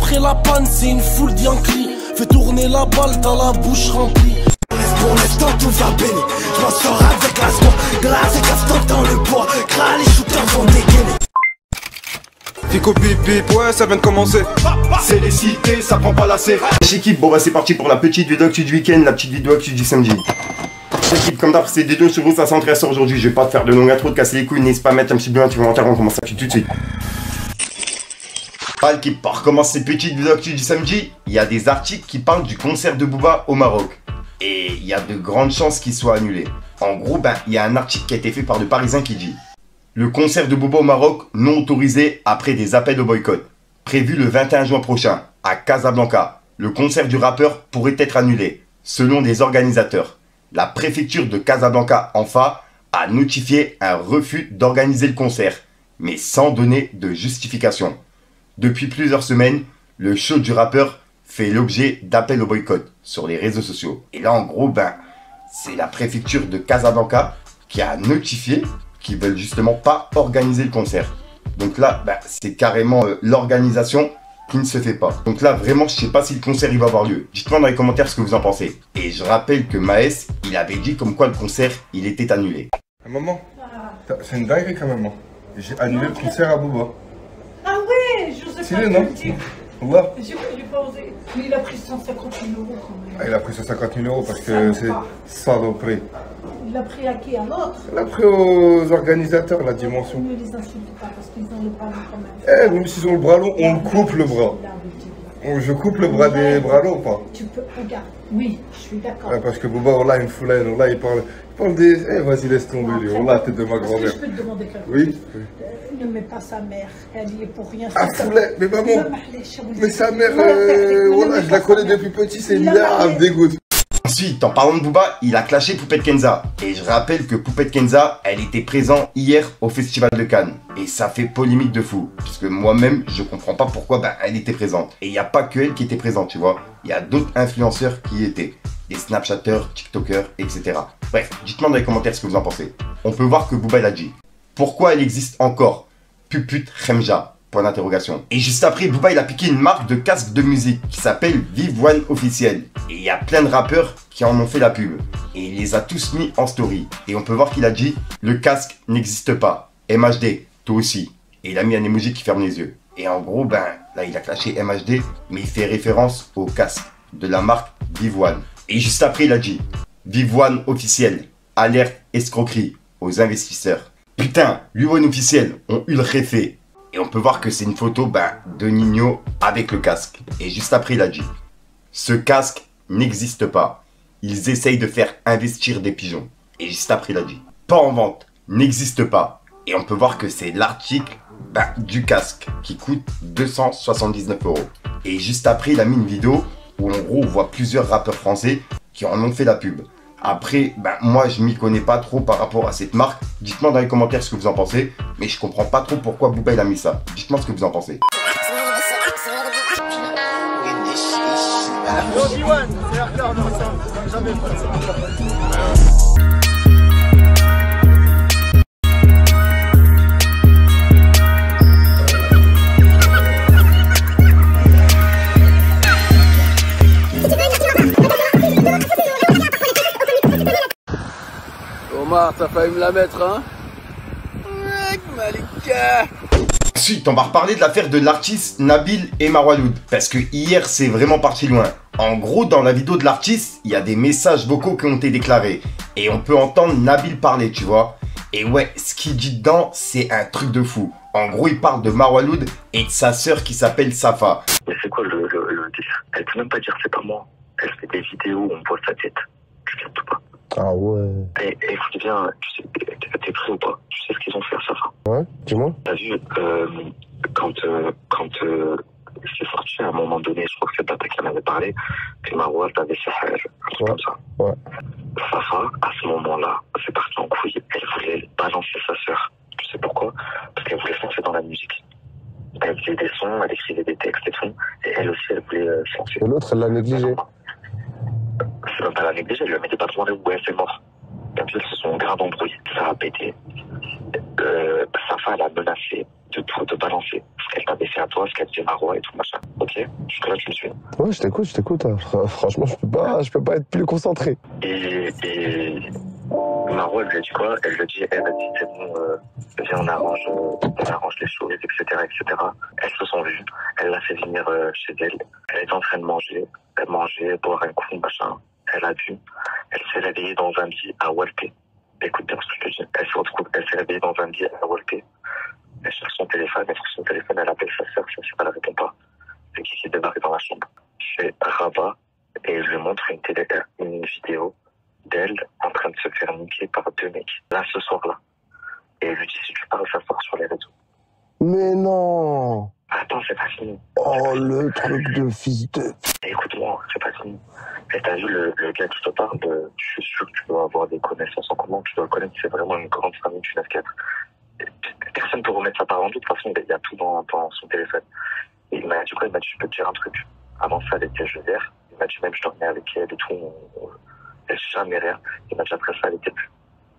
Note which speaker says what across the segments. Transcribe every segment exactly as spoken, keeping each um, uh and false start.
Speaker 1: après la panne, c'est une foule d'Yankee. Fais tourner la balle, t'as la bouche remplie. Pour l'instant tout va béni, je m'en sors avec la score. Glace et castor dans le bois, gras les shooters vont dégainer.
Speaker 2: Fico bip bip, ouais ça vient de commencer.
Speaker 3: C'est les cités, ça prend pas la C. L'équipe, bon bah c'est parti pour la petite vidéo actu du week-end, la petite vidéo actu du samedi. L'équipe, comme d'hab, c'est des deux sur vous, ça s'intéresse aujourd'hui. Je vais pas te faire de longue intro, de casser les couilles, n'hésite pas à mettre un petit peu, tu vas on commence ça tout de suite. Ah, l'équipe, pour commencer cette petite vidéo actu du samedi, il y a des articles qui parlent du concert de Booba au Maroc. Et il y a de grandes chances qu'il soit annulé. En gros, ben, il y a un article qui a été fait par le Parisien qui dit: le concert de Booba au Maroc non autorisé après des appels au boycott. Prévu le vingt et un juin prochain, à Casablanca. Le concert du rappeur pourrait être annulé, selon des organisateurs. La préfecture de Casablanca, en F A, a notifié un refus d'organiser le concert, mais sans donner de justification. Depuis plusieurs semaines, le show du rappeur fait l'objet d'appels au boycott sur les réseaux sociaux. Et là, en gros, ben, c'est la préfecture de Casablanca qui a notifié qu'ils veulent justement pas organiser le concert. Donc là, ben, c'est carrément euh, l'organisation qui ne se fait pas. Donc là, vraiment, je sais pas si le concert il va avoir lieu. Dites-moi dans les commentaires ce que vous en pensez. Et je rappelle que Maes, il avait dit comme quoi le concert, il était annulé.
Speaker 2: Maman, c'est une dinguerie quand même. J'ai annulé le concert à Booba.
Speaker 4: Ah ouais, je sais
Speaker 2: Stylé,
Speaker 4: pas
Speaker 2: non?
Speaker 4: te le dire.
Speaker 2: Ouais.
Speaker 4: J'ai j'ai pas osé. Mais il a pris cent cinquante mille euros quand même.
Speaker 2: Ah, il a pris cent cinquante mille euros parce que c'est saloperie.
Speaker 4: Il a pris à qui? À l'autre?
Speaker 2: Il a pris aux organisateurs la dimension.
Speaker 4: Ne les insulte pas parce qu'ils ont le bras long quand même.
Speaker 2: Eh, même s'ils ont le bras long, on coupe le bras. On, je coupe le bras des bras longs ou pas?
Speaker 4: Tu peux, regarde, oui, je suis d'accord.
Speaker 2: Ouais, parce que Booba, oh là, il me fout là, oh là, il parle, il parle des... Eh, vas-y, laisse tomber, lui. Oh là, tête de ma grand-mère.
Speaker 4: Je peux te demander quelque chose?
Speaker 2: Oui.
Speaker 4: Euh, ne mets pas sa mère, elle y est pour rien.
Speaker 2: Ah, Foulet, mais maman, mais sa mère, euh, voilà, je la connais depuis petit, c'est là, elle me dégoûte.
Speaker 3: Ensuite, en parlant de Booba, il a clashé Poupette Kenza. Et je rappelle que Poupette Kenza, elle était présente hier au Festival de Cannes. Et ça fait polémique de fou. Parce que moi-même, je comprends pas pourquoi ben, elle était présente. Et il n'y a pas que elle qui était présente, tu vois. Il y a d'autres influenceurs qui y étaient. Des Snapchatters, TikTokers, et cetera. Bref, dites-moi dans les commentaires ce que vous en pensez. On peut voir que Booba, il a dit: pourquoi elle existe encore? Puput Khemja. Point d'interrogation. Et juste après, Booba il a piqué une marque de casque de musique qui s'appelle Vive One Officiel. Et il y a plein de rappeurs qui en ont fait la pub. Et il les a tous mis en story. Et on peut voir qu'il a dit: le casque n'existe pas. M H D, toi aussi. Et il a mis un emoji qui ferme les yeux. Et en gros, ben, là il a clashé M H D, mais il fait référence au casque de la marque Vive One. Et juste après, il a dit: Vive One Officiel, alerte escroquerie aux investisseurs. Putain, Vive One Officiel ont eu le réfait. Et on peut voir que c'est une photo ben, de Nino avec le casque. Et juste après, il a dit: ce casque n'existe pas. Ils essayent de faire investir des pigeons. Et juste après, il a dit: pas en vente, n'existe pas. Et on peut voir que c'est l'article ben, du casque qui coûte deux cent soixante-dix-neuf euros. Et juste après, il a mis une vidéo où en gros, on voit plusieurs rappeurs français qui en ont fait la pub. Après, ben, moi je m'y connais pas trop par rapport à cette marque. Dites-moi dans les commentaires ce que vous en pensez. Mais je comprends pas trop pourquoi Booba il a mis ça. Dites-moi ce que vous en pensez.
Speaker 5: Omar, t'as failli me la mettre, hein? Malika.
Speaker 3: Ensuite, on va reparler de l'affaire de l'artiste Nabil et Marwaloud. Parce que hier, c'est vraiment parti loin. En gros, dans la vidéo de l'artiste, il y a des messages vocaux qui ont été déclarés. Et on peut entendre Nabil parler, tu vois. Et ouais, ce qu'il dit dedans, c'est un truc de fou. En gros, il parle de Marwaloud et de sa sœur qui s'appelle Safa.
Speaker 6: Mais c'est quoi le, le, le délire? Elle peut même pas dire c'est pas moi. Elle fait des vidéos où on voit sa tête. Tu viens tout pas.
Speaker 7: Ah ouais.
Speaker 6: Et écoute bien, tu sais, t'es prêt ou pas? Tu sais ce qu'ils ont fait à Safa?
Speaker 7: Ouais, dis-moi.
Speaker 6: T'as vu, euh, quand, euh, quand euh, c'est sorti à un moment donné, je crois que c'est Tata qui en avait parlé, que Marwal avait fait un truc
Speaker 7: ouais.
Speaker 6: comme ça.
Speaker 7: Ouais.
Speaker 6: Safa, à ce moment-là, c'est parti en couille. Elle voulait balancer sa sœur. Tu sais pourquoi? Parce qu'elle voulait se lancer dans la musique. Elle faisait des sons, elle écrivait des textes et tout, et elle aussi, elle voulait euh, se lancer.
Speaker 7: Et l'autre, elle l'a négligé.
Speaker 6: C'est même pas la négligée, elle lui mettait pas demandé où elle s'est morte. Et puis elles se sont grave embrouillées, ça a pété. Euh, Safa, elle a menacé de tout te balancer. Ce qu'elle t'avait fait à toi, ce qu'elle fait Marois et tout machin. Ok? Jusque-là, tu me suis.
Speaker 2: Ouais, je t'écoute, je t'écoute. Hein. Franchement, je peux pas, je peux pas être plus concentré.
Speaker 6: Et, et Marois, elle lui a dit quoi? Elle lui a dit, elle a dit, c'est bon, euh, viens, on arrange, euh, on arrange les choses, et cetera, et cetera. Elles se sont vues. Elle l'a fait venir euh, chez elle. Elle était en train de manger. Elle mangeait, boire un coup, machin. Elle a bu. Elle s'est réveillée dans un lit à Walpé. Écoute bien ce que je te dis. Elle se retrouve, elle s'est réveillée dans un lit à Walpé. Elle cherche son téléphone, elle cherche son téléphone, elle appelle sa sœur, sa sœur, elle répond pas. C'est qui qui débarque dans la chambre? C'est Rabat, et je lui montre une, télé, une vidéo d'elle en train de se faire niquer par deux mecs, là, ce soir-là. Et elle lui dit, si tu parles, ça sort sur les réseaux.
Speaker 2: Mais non!
Speaker 6: Attends, c'est pas fini.
Speaker 2: Oh, le truc de fils de...
Speaker 6: Écoute-moi, c'est pas fini. Et t'as vu le, le gars qui te parle, de, je suis sûr que tu dois avoir des connaissances en commun, tu dois le connaître, c'est vraiment une grande famille du neuf quatre. Personne ne peut remettre sa part en doute, de toute façon, il y a tout dans, dans son téléphone. Et il m'a dit quoi? Il m'a dit, je peux te dire un truc. Avant ça, elle était Josère. Il m'a dit, même je dormais avec elle et tout. On, on, elle ne jamais rien. Il m'a dit, après ça, elle était plus.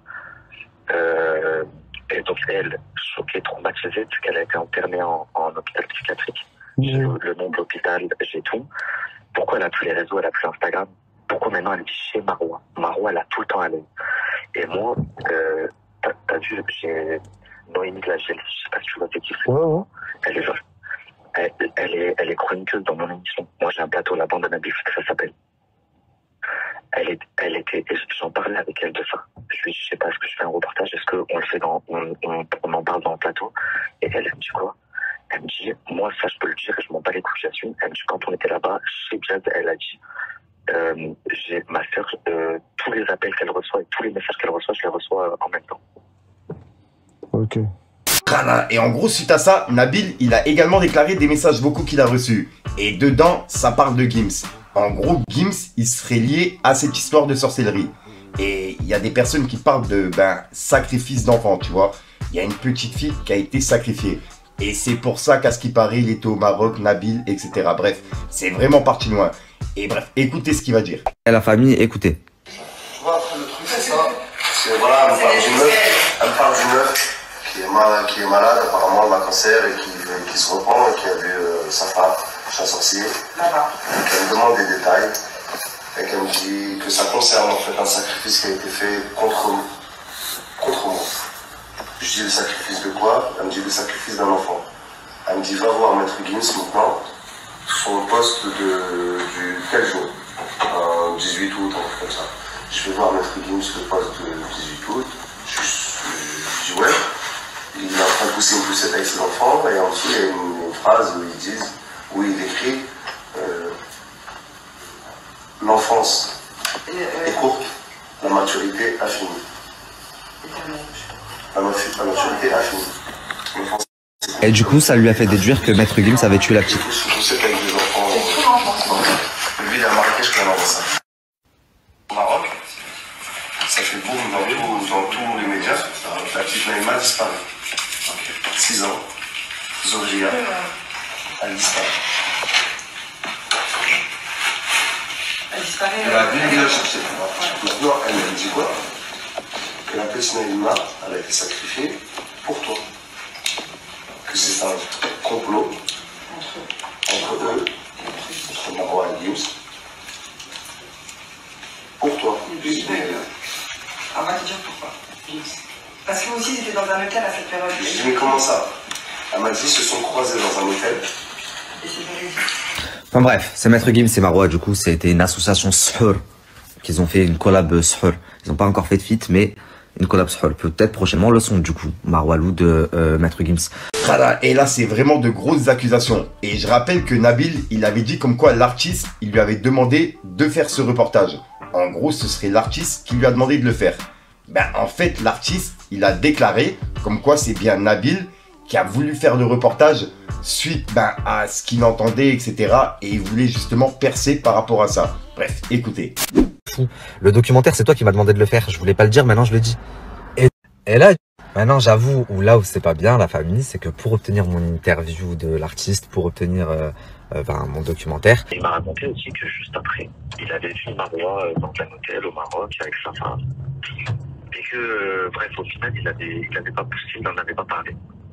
Speaker 6: Euh, et donc, elle, choquée, traumatisée, parce qu'elle a été internée en, en hôpital psychiatrique. J'ai le, le nom de l'hôpital, j'ai tout. Pourquoi elle a plus les réseaux, elle a plus Instagram? Pourquoi maintenant elle vit chez Marois? Marois, elle a tout le temps à l'aise. Et moi, euh, t'as, t'as vu, j'ai Noémie de la Gel, je sais pas si tu vois c'est qui c'est.
Speaker 2: Ouais, ouais.
Speaker 6: Elle est, elle, elle est, elle est chroniqueuse dans mon émission. Moi, j'ai un plateau, la bande Nabil, ça s'appelle. Elle est, elle était, j'en parlais avec elle de ça. Je lui dis, je sais pas, est-ce que je fais un reportage, est-ce qu'on le fait dans, on, on, on en parle dans le plateau? Et elle, elle me dit quoi? Elle me dit, moi, ça, je peux le dire, je m'en bats les couilles, j'assume. Elle me dit, quand on était là-bas, chez Jazz, elle a dit, euh, j'ai ma sœur, euh, tous les appels qu'elle reçoit et tous les messages qu'elle reçoit, je les reçois en même temps.
Speaker 2: Ok.
Speaker 3: Et en gros, suite à ça, Nabil, il a également déclaré des messages vocaux qu'il a reçus. Et dedans, ça parle de Gims. En gros, Gims, il serait lié à cette histoire de sorcellerie. Et il y a des personnes qui parlent de ben, sacrifice d'enfant, tu vois. Il y a une petite fille qui a été sacrifiée. Et c'est pour ça qu'à ce qui paraît, il était au Maroc, Nabil, et cetera. Bref, c'est vraiment parti loin. Et bref, écoutez ce qu'il va dire.
Speaker 5: Et la famille, écoutez.
Speaker 2: Tu vois, après le truc, c'est ça. C'est voilà, elle me parle d'une meuf. Elle me parle d'une meuf. Qui est, malade, qui est malade, apparemment elle a un cancer et qui, qui se reprend et qui a vu euh, sa femme chez un sorcier. Et qu'elle me demande des détails et qu'elle me dit que ça concerne en fait un sacrifice qui a été fait contre, contre moi. Je dis le sacrifice de quoi? Elle me dit le sacrifice d'un enfant. Elle me dit va voir Maître Gims maintenant, son poste de, du tel jour, euh, dix-huit août, un truc comme ça. Je vais voir Maître Gims le poste de dix-huit août. Je, je, je dis ouais. Il est en train de pousser une poussette avec ses enfants, et en dessous il y a une, une phrase où ils disent, où il écrit euh, l'enfance est courte, la maturité a fini. La, la maturité a fini.
Speaker 5: Et du coup, ça lui a fait déduire que Maître Gims avait tué la petite.
Speaker 2: Poussette avec des enfants. Lui, il est à Marrakech quand il envoie ça. Au Maroc, ça fait boum dans, tout, dans tous les médias. La petite Naïma a disparu. six ans, Zoria, elle disparaît.
Speaker 7: Elle disparaît.
Speaker 2: Elle a bien la chercher. Maintenant, elle me dit quoi? Que la petite Naïma, elle a été sacrifiée pour toi. Que c'est un complot entre eux, entre Marois et Gims, pour toi.
Speaker 7: On va te dire pourquoi. Parce que vous aussi, c'était dans un hôtel à cette période.
Speaker 2: Je dis, mais comment ça? Elle m'a dit, ils se sont croisés dans un hôtel.
Speaker 7: Et c'est véridique.
Speaker 5: Enfin bref, c'est Maître Gims et Marois, du coup, c'était une association Sahur, qu'ils ont fait une collab Sahur. Ils n'ont pas encore fait de feat, mais une collab Sahur. Peut-être prochainement le son, du coup, Marois Lou de euh, Maître Gims.
Speaker 3: Voilà, et là, c'est vraiment de grosses accusations. Et je rappelle que Nabil, il avait dit comme quoi l'artiste, il lui avait demandé de faire ce reportage. En gros, ce serait l'artiste qui lui a demandé de le faire. Ben, en fait, l'artiste, il a déclaré comme quoi c'est bien Nabil qui a voulu faire le reportage suite ben, à ce qu'il entendait, et cetera. Et il voulait justement percer par rapport à ça. Bref, écoutez.
Speaker 5: Le documentaire, c'est toi qui m'as demandé de le faire. Je voulais pas le dire, maintenant je le dis. Et, et là, maintenant j'avoue, où là où c'est pas bien, la famille, c'est que pour obtenir mon interview de l'artiste, pour obtenir euh, euh, ben, mon documentaire...
Speaker 6: Il m'a raconté aussi que juste après, il avait vu Marois dans un hôtel au Maroc avec sa femme. Et que, euh, bref, au final, il avait, il avait pas poussé, il n'en avait pas parlé.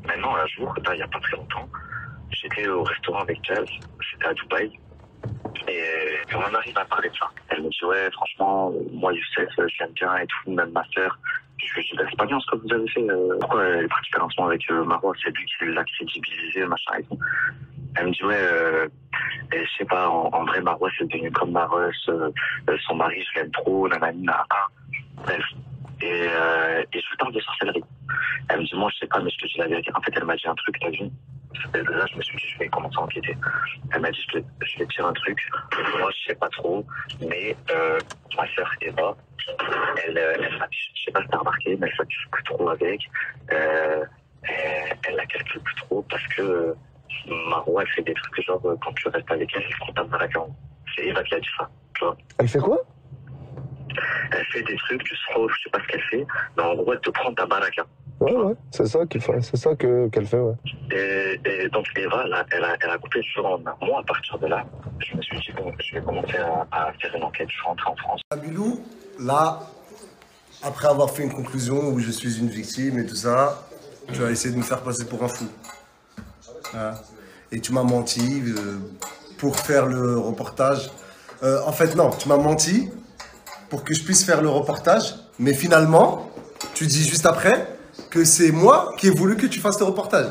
Speaker 6: Maintenant, un jour, là, il n'y a pas très longtemps, j'étais au restaurant avec Jazz, c'était à Dubaï. Et quand on arrive à parler de ça, elle me dit ouais franchement moi Youssef je l'aime bien et tout, même ma sœur. Je lui dis bah, c'est pas bien ce que vous avez fait, euh, pourquoi elle est partie faire un son avec euh, Marwa, c'est lui qui l'a crédibilisé machin et tout. Elle me dit ouais euh, et je sais pas en, en vrai Marwa c'est devenu comme Maros, euh, son mari je l'aime trop, nanani nanana. Bref. Et, euh, et je lui parle de sorcellerie. Elle me dit moi je sais pas mais je te dis la vérité. En fait elle m'a dit un truc, t'as vu. Là, je me suis dit, je vais commencer à enquêter. Elle m'a dit, je vais, je vais te dire un truc. Moi, je sais pas trop, mais euh, ma sœur Eva, elle, elle s'affiche, je sais pas si t'as remarqué, mais elle s'affiche plus trop avec. Euh, elle, elle la calcule plus trop parce que euh, Marwa, elle fait des trucs genre, quand tu restes avec elle, elle prend ta baraka. C'est Eva qui a dit ça, tu vois.
Speaker 8: Elle fait quoi?
Speaker 6: Elle fait des trucs, tu sais, je sais pas ce qu'elle fait, mais en gros, elle te prend ta baraka.
Speaker 8: Ouais, ouais, c'est ça qu'il fait, c'est ça que, qu'elle fait, ouais.
Speaker 6: Et, et donc Eva, là, elle, a, elle a coupé le jour en un. Moi, à partir de là, je me suis dit, bon, je vais commencer à, à faire une enquête. Je suis rentré en France.
Speaker 2: Nabilou, là, après avoir fait une conclusion où je suis une victime et tout ça, tu as essayé de me faire passer pour un fou. Hein? Et tu m'as menti euh, pour faire le reportage. Euh, en fait, non, tu m'as menti pour que je puisse faire le reportage, mais finalement, tu dis juste après que c'est moi qui ai voulu que tu fasses le reportage.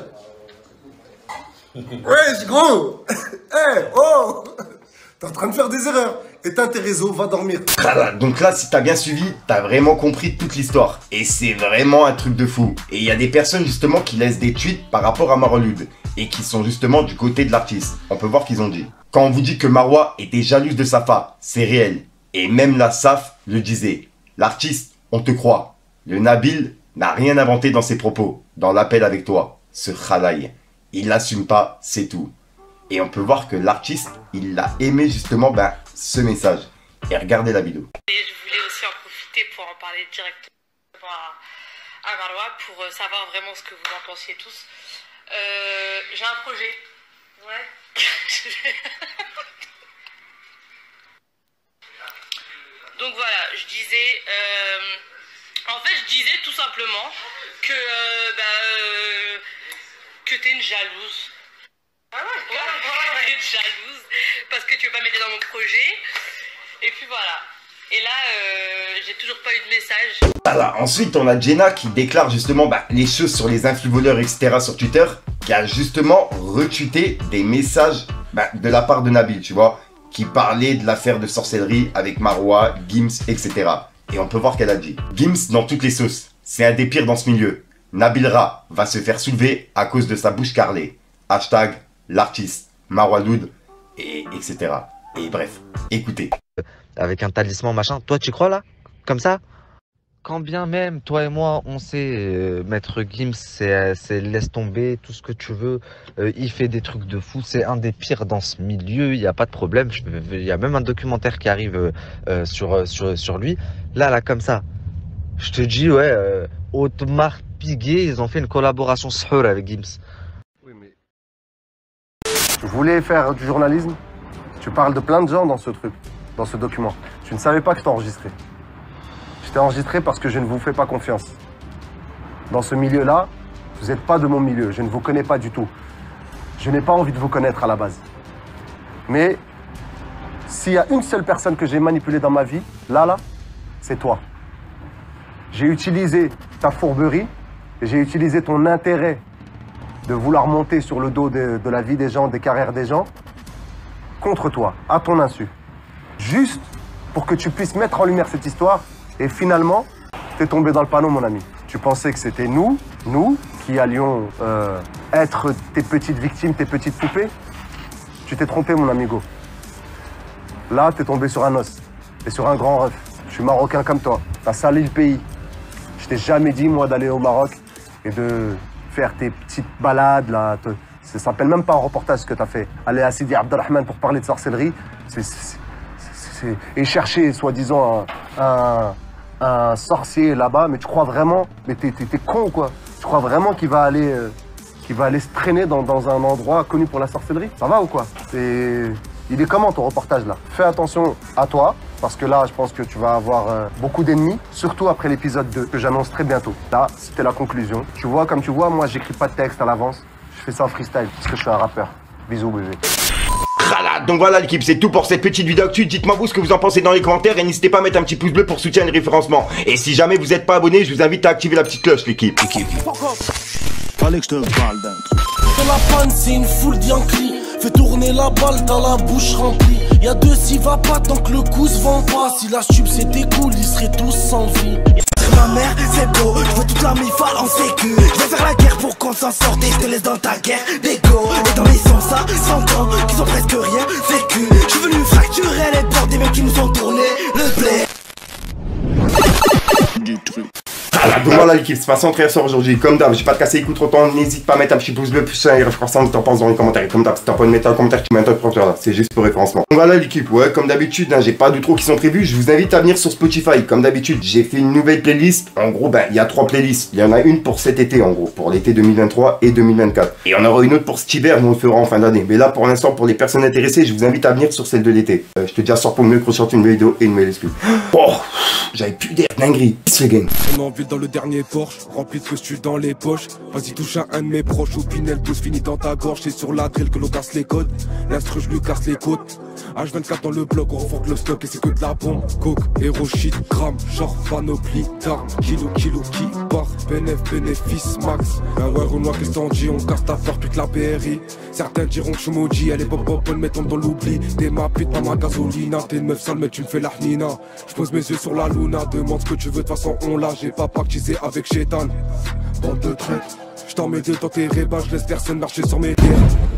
Speaker 2: Wesh, gros. Hey, oh. T'es en train de faire des erreurs. Éteins tes réseaux, va dormir.
Speaker 3: Voilà, donc là, si t'as bien suivi, t'as vraiment compris toute l'histoire. Et c'est vraiment un truc de fou. Et il y a des personnes justement qui laissent des tweets par rapport à Marwaloud et qui sont justement du côté de l'artiste. On peut voir ce qu'ils ont dit. Quand on vous dit que Marwa était jalouse de Safa, c'est réel. Et même la Saf le disait. L'artiste, on te croit. Le Nabil n'a rien inventé dans ses propos, dans l'appel avec toi, ce khalaï. Il l'assume pas, c'est tout. Et on peut voir que l'artiste, il a aimé justement ben, ce message. Et regardez la vidéo.
Speaker 9: Et je voulais aussi en profiter pour en parler directement à, à Marwa pour savoir vraiment ce que vous en pensiez tous. Euh, J'ai un projet. Ouais. Donc voilà, je disais... Euh, En fait, je disais tout simplement que, euh, bah, euh, que t'es une jalouse. Ah ouais, ouais, t'es une jalouse parce que tu veux pas m'aider dans mon projet. Et puis voilà. Et là, euh, j'ai toujours pas eu de message.
Speaker 3: Voilà. Ensuite, on a Jenna qui déclare justement bah, les choses sur les influvoleurs, et cetera sur Twitter, qui a justement retweeté des messages bah, de la part de Nabil, tu vois, qui parlait de l'affaire de sorcellerie avec Marwa, Gims, et cetera. Et on peut voir qu'elle a dit. Gims dans toutes les sauces. C'est un des pires dans ce milieu. Nabil Ra va se faire soulever à cause de sa bouche carrelée. Hashtag l'artiste, Marwaloud, et etc. Et bref, écoutez.
Speaker 5: Avec un talisman machin. Toi tu crois là? Comme ça? Quand bien même toi et moi on sait euh, Maître Gims c'est laisse tomber tout ce que tu veux, euh, il fait des trucs de fou, c'est un des pires dans ce milieu, il n'y a pas de problème, il y a même un documentaire qui arrive euh, sur, sur, sur lui. Là là comme ça, je te dis ouais, euh, Otmar Piguet, ils ont fait une collaboration sahur avec Gims.
Speaker 8: Oui mais... Tu voulais faire du journalisme, tu parles de plein de gens dans ce truc, dans ce document. Tu ne savais pas que je t'enregistrais. Je t'ai enregistré parce que je ne vous fais pas confiance. Dans ce milieu-là, vous n'êtes pas de mon milieu, je ne vous connais pas du tout. Je n'ai pas envie de vous connaître à la base. Mais s'il y a une seule personne que j'ai manipulée dans ma vie, là, là, c'est toi. J'ai utilisé ta fourberie, j'ai utilisé ton intérêt de vouloir monter sur le dos de, de la vie des gens, des carrières des gens, contre toi, à ton insu. Juste pour que tu puisses mettre en lumière cette histoire. Et finalement, t'es tombé dans le panneau, mon ami. Tu pensais que c'était nous, nous, qui allions euh, être tes petites victimes, tes petites poupées. Tu t'es trompé, mon amigo. Là, t'es tombé sur un os. Et sur un grand ref. Je suis marocain comme toi. T'as sali le pays. Je t'ai jamais dit, moi, d'aller au Maroc et de faire tes petites balades, là. Te... Ça s'appelle même pas un reportage, ce que t'as fait. Aller à Sidi Abdelrahman pour parler de sorcellerie. C'est... Et chercher, soi-disant, un... un un sorcier là-bas, mais tu crois vraiment, mais t'es con quoi, tu crois vraiment qu'il va aller euh, qu'il va aller se traîner dans, dans un endroit connu pour la sorcellerie? Ça va ou quoi? Il est comment ton reportage là? Fais attention à toi, Parce que là, je pense que tu vas avoir euh, beaucoup d'ennemis, surtout après l'épisode deux, que j'annonce très bientôt. Là, c'était la conclusion. Tu vois, comme tu vois, moi, j'écris pas de texte à l'avance. Je fais ça en freestyle, parce que je suis un rappeur. Bisous, bébé.
Speaker 3: Voilà, donc voilà l'équipe, c'est tout pour cette petite vidéo actu. Dites-moi vous ce que vous en pensez dans les commentaires et n'hésitez pas à mettre un petit pouce bleu pour soutenir le référencement. Et si jamais vous n'êtes pas abonné, je vous invite à activer la petite cloche l'équipe.
Speaker 1: Fallait que je te parle d'un truc. Fais la panne, c'est une foule d'Yankee. Fais tourner la balle dans la bouche remplie. Y'a deux s'y va pas tant que le coup se vend pas. Si la tube c'était cool, ils seraient tous sans vie. Ma mère, c'est beau, je veux toute la mifa en sécu. Je vais faire la guerre pour qu'on s'en sorte et je te laisse dans ta guerre d'égo. Et dans les sons, ça, cent ans, qu'ils ont presque rien vécu. Je suis venu fracturer les portes des mecs qui nous ont tourné le blé.
Speaker 3: Du truc. Voilà, donc voilà l'équipe, c'est pas sans très sort aujourd'hui. Comme d'hab, j'ai pas de casser les coups trop temps. N'hésite pas à mettre un petit pouce bleu, plus ça, et référencement, que t'en penses dans les commentaires. Et comme d'hab, si t'as pas de mettre un commentaire, tu mets un top prompteur là. C'est juste pour référencement. Donc voilà l'équipe, ouais, comme d'habitude, hein, j'ai pas d'outro qui sont prévus. Je vous invite à venir sur Spotify. Comme d'habitude, j'ai fait une nouvelle playlist. En gros, ben, il y a trois playlists. Il y en a une pour cet été, en gros, pour l'été deux mille vingt-trois et deux mille vingt-quatre. Et on aura une autre pour cet hiver, mais on le fera en fin d'année. Mais là, pour l'instant, pour les personnes intéressées, je vous invite à venir sur celle de l'été. Euh, je te dis à sort pour mieux ressortir une nouvelle vidéo et une nouvelle excuse. Oh, j'avais plus d'air, dinguerie. Ce game.
Speaker 10: On envile dans le dernier Porsche, rempli de costumes dans les poches. Vas-y touche à un de mes proches, au Pinel tous finit dans ta gorge. C'est sur la drill que l'on casse les codes, l'instru je lui casse les côtes. H vingt-quatre dans le bloc, on refonte le stock et c'est que de la bombe. Coke, héros, shit, gramme, genre panoplie d'armes. Kilo, kilo qui part, bénéf, bénéfice max. Ah ouais, Renoir, qu'est-ce t'en dis, on carte à faire toute la B R I. Certains diront que je suis maudit, elle est pop pop, on mettons dans l'oubli. T'es ma pute, pas ma gasolina, t'es une meuf sale mais tu me fais la hnina. J'pose mes yeux sur la luna, demande ce que tu veux, de toute façon on l'a. J'ai pas pactisé avec Chétan, bande de traite. J't'en mets deux dans tes rébats, j'laisse personne marcher sur mes terres.